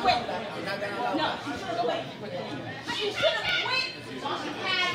quit. No, she should have quit. She should have quit while she had.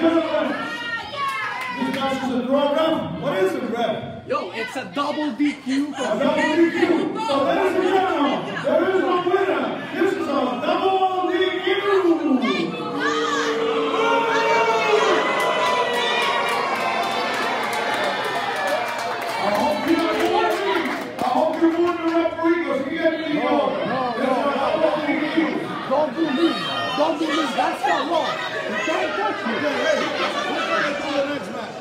This is a draw round. What is it, Rev? Yo, it's a double DQ. A double DQ. So ladies and gentlemen, there is no winner. This is a double DQ. I hope you won the referee because he had the order. Don't do me. Don't do me. That's not wrong. You can't touch me. We're going to the next match.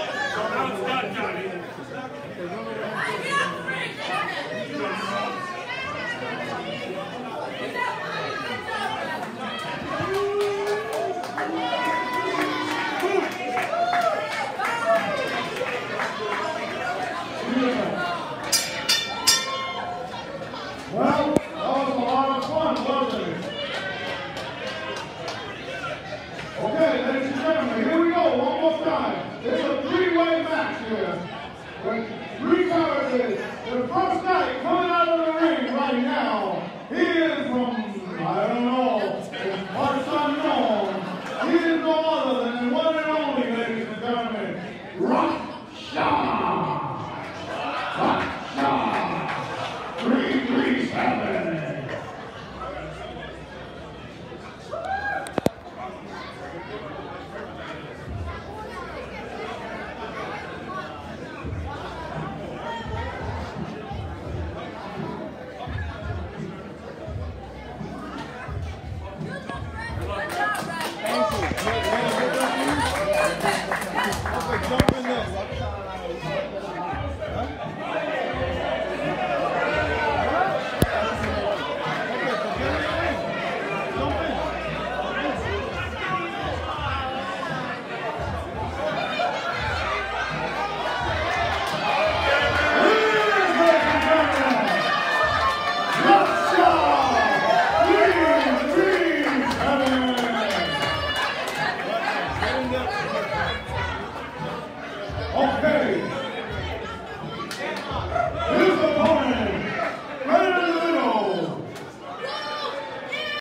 Well, that was a lot of fun, wasn't it? Okay, ladies and gentlemen, here we go, one more time. It's a three-way match here. With three characters. The first guy coming out of the ring right now, he is from, I don't know, it's parts unknown. He is no other than the one and only, ladies and gentlemen, Rahne. 337. Jump in there. Okay.